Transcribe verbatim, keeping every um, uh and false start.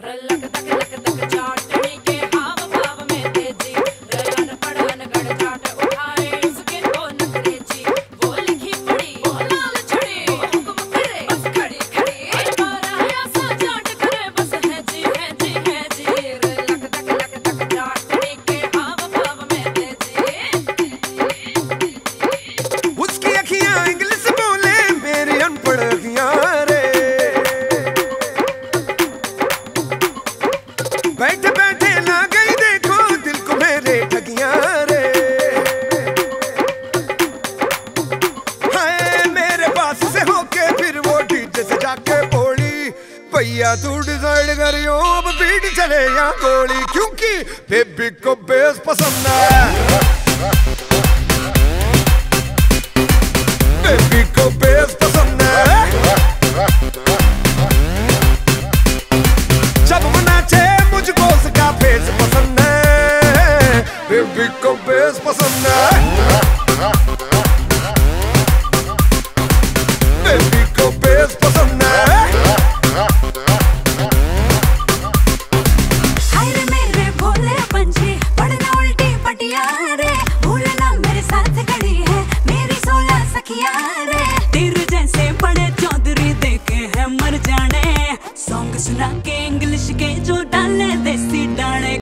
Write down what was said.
बैठे बैठे ना गई देखो दिल को मेरे ठगियां रे। हाय मेरे पास से होके फिर वो डीजे से जाके बोली, भैया तू डिसाइड करियो अब बीट चले या गोली, क्योंकि बेबी को बेस पसंद है।